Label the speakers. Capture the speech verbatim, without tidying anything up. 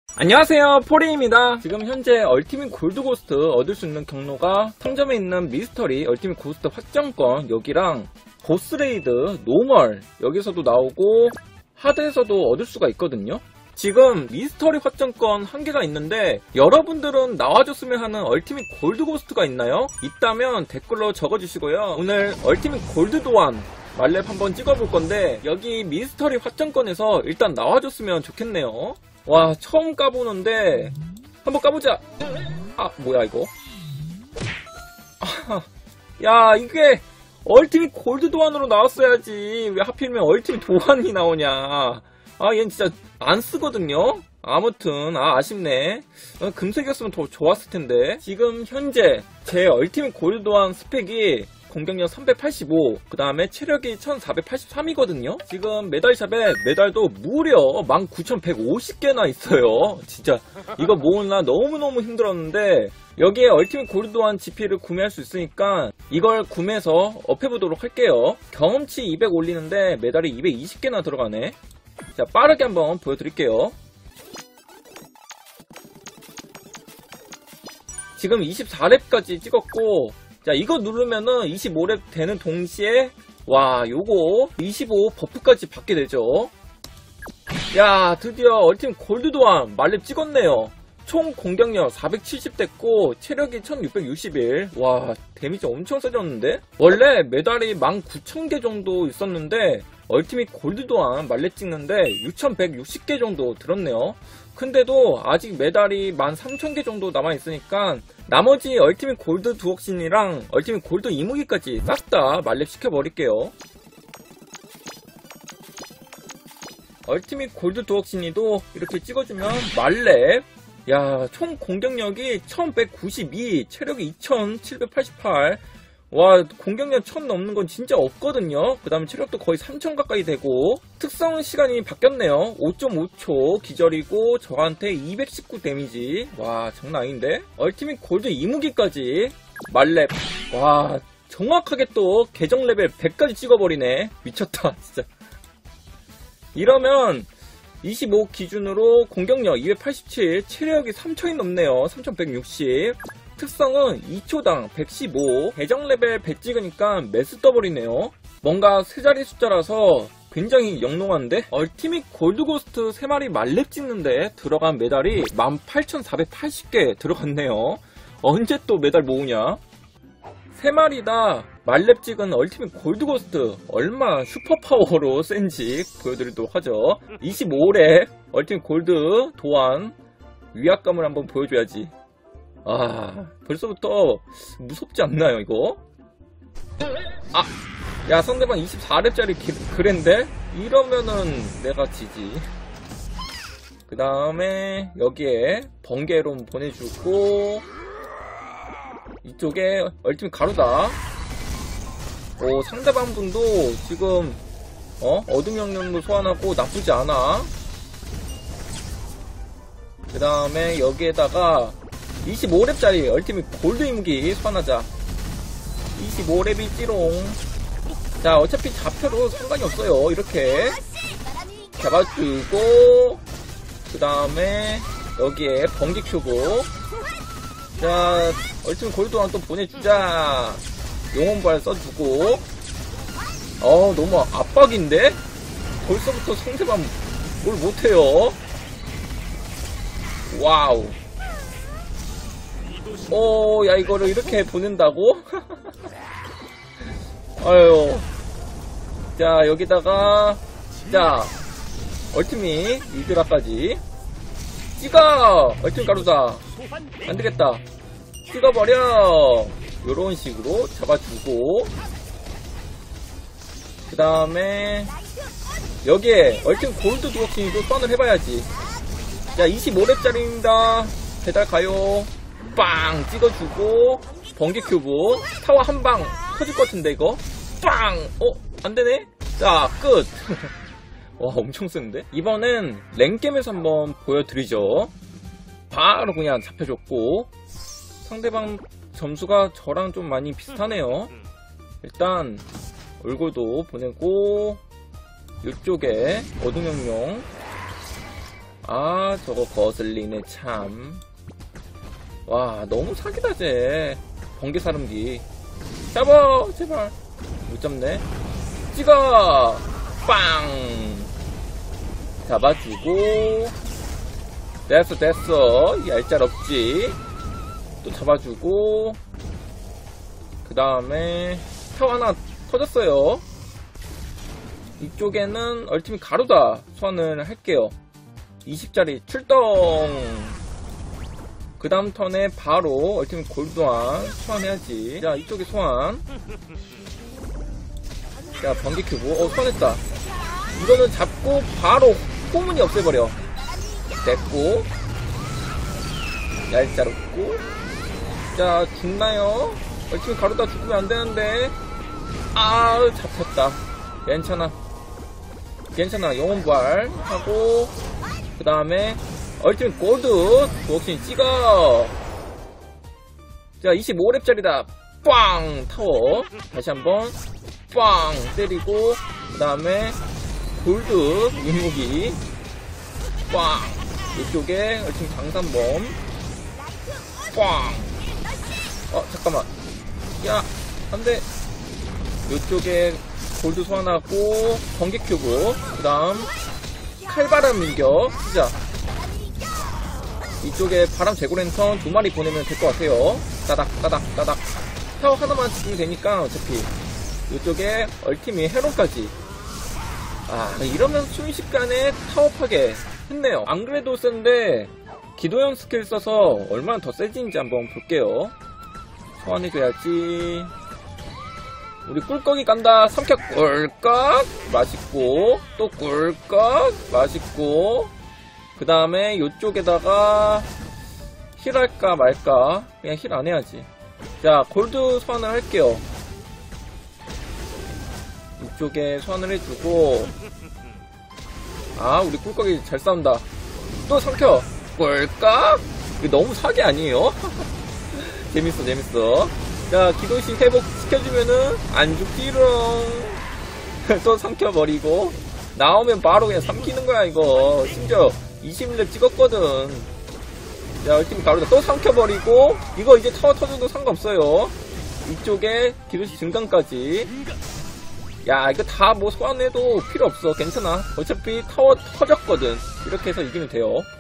Speaker 1: 안녕하세요, 포레입니다. 지금 현재 얼티밋 골드고스트 얻을 수 있는 경로가 상점에 있는 미스터리 얼티밋 고스트 확정권 여기랑 보스레이드 노멀 여기서도 나오고 하드에서도 얻을 수가 있거든요. 지금 미스터리 확정권 한 개가 있는데 여러분들은 나와줬으면 하는 얼티밋 골드고스트가 있나요? 있다면 댓글로 적어주시고요. 오늘 얼티밋 골드 도안 말렙 한번 찍어볼 건데 여기 미스터리 확정권에서 일단 나와줬으면 좋겠네요. 와, 처음 까보는데 한번 까보자. 아, 뭐야 이거. 아, 야, 이게 얼티밋 골드 도안으로 나왔어야지 왜 하필이면 얼티밋 도안이 나오냐. 아, 얘는 진짜 안 쓰거든요. 아무튼 아 아쉽네. 어, 금색이었으면 더 좋았을 텐데. 지금 현재 제 얼티밋 골드 도안 스펙이 공격력 삼백팔십오, 그 다음에 체력이 천사백팔십삼이거든요. 지금 메달샵에 메달도 무려 만 구천백오십 개나 있어요. 진짜 이거 모으느라 너무너무 힘들었는데 여기에 얼티밋 골드 도안 지피를 구매할 수 있으니까 이걸 구매해서 업해보도록 할게요. 경험치 이백 올리는데 메달이 이백이십 개나 들어가네. 자, 빠르게 한번 보여드릴게요. 지금 이십사 렙까지 찍었고, 자, 이거 누르면은 이십오 렙 되는 동시에 와, 요거 이십오 버프까지 받게 되죠. 야, 드디어 얼티밋 골드 도안 말렙 찍었네요. 총 공격력 사백칠십 됐고 체력이 천육백육십일. 와, 데미지 엄청 세졌는데? 원래 메달이 만 구천 개 정도 있었는데 얼티밋 골드 도안 말렙 찍는데 육천백육십 개 정도 들었네요. 근데도 아직 메달이 만 삼천 개 정도 남아있으니까 나머지 얼티밋 골드 두억신이랑 얼티밋 골드 이무기까지 싹 다 말렙 시켜버릴게요. 얼티밋 골드 두억신이도 이렇게 찍어주면 말렙. 야, 총 공격력이 천백구십이, 체력이 이천칠백팔십팔. 와, 공격력 천 넘는 건 진짜 없거든요. 그 다음에 체력도 거의 삼천 가까이 되고 특성 시간이 바뀌었네요. 오 점 오 초 기절이고 저한테 이백십구 데미지. 와, 장난 아닌데? 얼티밋 골드 이무기까지 말렙. 와, 정확하게 또 계정 레벨 백까지 찍어버리네. 미쳤다 진짜. 이러면 이십오 기준으로 공격력 이백팔십칠, 체력이 삼천이 넘네요. 삼천백육십. 특성은 이 초당 백십오, 계정 레벨 백 찍으니까 매스 더블이네요. 뭔가 세 자리 숫자라서 굉장히 영롱한데? 얼티밋 골드고스트 세 마리 말렙 찍는데 들어간 메달이 만 팔천사백팔십 개 들어갔네요. 언제 또 메달 모으냐? 세 마리 다 말렙 찍은 얼티밋 골드고스트 얼마나 슈퍼파워로 센지 보여드리도록 하죠. 이십오 렙 얼티밋 골드 도안 위압감을 한번 보여줘야지. 아, 벌써부터 무섭지 않나요 이거? 아, 야, 상대방 이십사 렙짜리 그랜데? 이러면은 내가 지지. 그 다음에 여기에 번개로 보내주고 이쪽에 얼티밋 가루다. 오, 상대방 분도 지금 어? 어둠 영역도 소환하고 나쁘지 않아. 그 다음에 여기에다가 이십오 렙짜리 얼티밋 골드 이무기 소환하자. 이십오 렙이지롱. 자, 어차피 잡혀도 상관이 없어요. 이렇게 잡아주고 그 다음에 여기에 번개 큐브. 자, 얼티밋 골드 도안 또 보내주자. 용혼발 써주고. 어, 너무 압박인데? 벌써부터 상대방 뭘 못해요. 와우. 오, 야, 이거를 이렇게 보낸다고? 아유. 자, 여기다가 자, 얼티밋 이드라까지 찍어! 얼티밋 가루다. 안되겠다. 찍어버려. 요런 식으로 잡아주고 그 다음에 여기에 얼티밋 골드 두억신이도 소환을 해봐야지. 자, 이십오 렙짜리입니다. 배달 가요. 빵! 찍어주고 번개 큐브 타워 한 방 터질 것 같은데 이거 빵! 어? 안되네? 자, 끝! 와, 엄청 센데? 이번엔 랭겜에서 한번 보여드리죠. 바로 그냥 잡혀줬고 상대방 점수가 저랑 좀 많이 비슷하네요. 일단 얼굴도 보내고 이쪽에 어둠영용 아, 저거 거슬리네, 참. 와, 너무 사기다, 쟤. 번개사름기. 잡아! 제발. 못 잡네. 찍어! 빵! 잡아주고. 됐어, 됐어. 얄짤없지. 또 잡아주고. 그 다음에, 타워 하나 터졌어요. 이쪽에는 얼티밋 가루다 소환을 할게요. 이십 짜리 출동. 그 다음 턴에 바로 얼티밋 골드환 소환해야지. 자, 이쪽에 소환. 자, 번개 큐브. 어, 소환했다. 이거는 잡고 바로 호문이 없애버려. 됐고. 얄짤없고. 자, 죽나요? 얼티밋 가루다 죽으면 안되는데. 아, 잡혔다. 괜찮아. 괜찮아. 영혼부활 하고, 그 다음에 얼티밋 골드 도어신 찍어. 자, 이십오 렙짜리다. 빵! 타워. 다시 한번 빵! 때리고, 그 다음에 골드 유무기 빵! 이쪽에 얼티밋 강산범 빵! 어, 잠깐만. 야, 안돼. 이쪽에 골드 소환하고 번개 큐브, 그 다음 칼바람 밀격 쓰자. 이쪽에 바람 제고랜턴 두 마리 보내면 될 것 같아요. 따닥 따닥 따닥. 타워 하나만 지키면 되니까 어차피. 이쪽에 얼티밋 헤론까지. 아, 이러면 순식간에 타워 파괴 했네요. 안 그래도 센데 기도형 스킬 써서 얼마나 더 세진지 한번 볼게요. 소환해줘야지. 우리 꿀꺽이 간다. 삼켜 꿀꺽 맛있고, 또 꿀꺽 맛있고, 그 다음에 요쪽에다가 힐할까 말까. 그냥 힐 안해야지. 자, 골드 소환을 할게요. 이쪽에 소환을 해주고. 아, 우리 꿀꺽이 잘 싸운다. 또 삼켜 꿀꺽. 이거 너무 사기 아니에요? 재밌어 재밌어. 자, 기도신 회복 시켜주면은 안 죽기롱. 또 삼켜버리고. 나오면 바로 그냥 삼키는 거야 이거. 심지어 이십 렙 찍었거든. 자, 얼티밋 가루다. 또 삼켜버리고. 이거 이제 타워 터져도 상관없어요. 이쪽에 기도신 증강까지. 야, 이거 다 뭐 소환해도 필요 없어. 괜찮아. 어차피 타워 터졌거든. 이렇게 해서 이기면 돼요.